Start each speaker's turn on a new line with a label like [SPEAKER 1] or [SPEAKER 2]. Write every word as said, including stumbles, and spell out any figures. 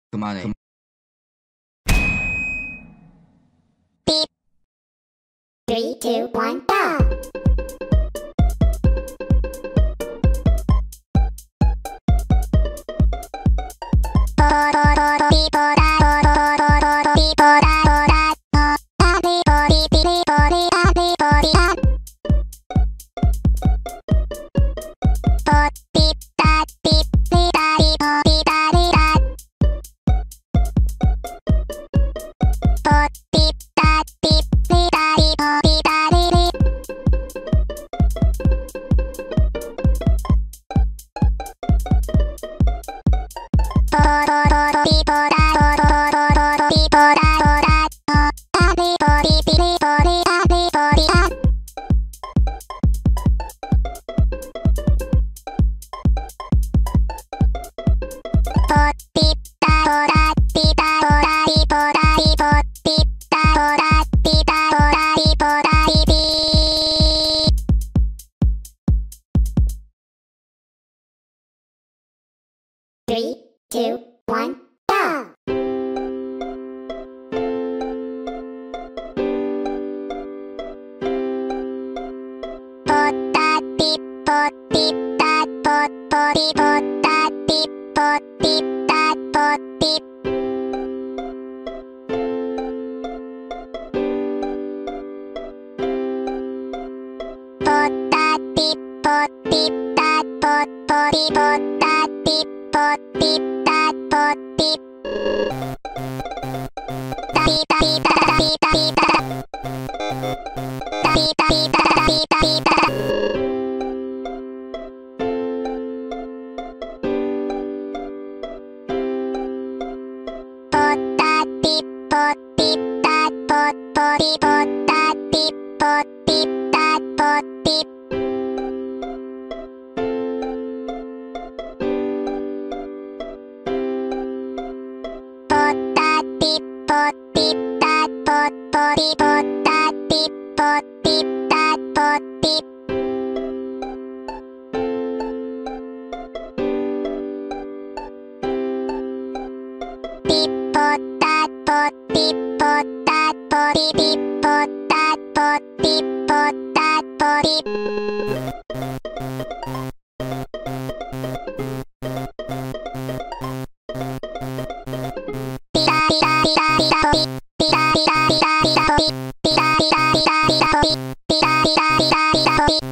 [SPEAKER 1] 그만해.
[SPEAKER 2] Beep. Three, two, one, go. Three, two, one, go! Pot that beep, pot beep that pot potty pot that beep, pot beep that pot beep. Pot that beep, pot beep that pot potty pot that beep. Pot beep that pot beep. Da beep da beep da da beep da beep da. Da beep da beep da da beep da beep da. Pot that beep, pot beep that pot potty pot that beep, pot beep that pot beep. Pot beep that pot potty pot that beep, pot beep that pot beep. Beep pot that pot beep pot that potty beep pot that pot beep pot that potty. Beep.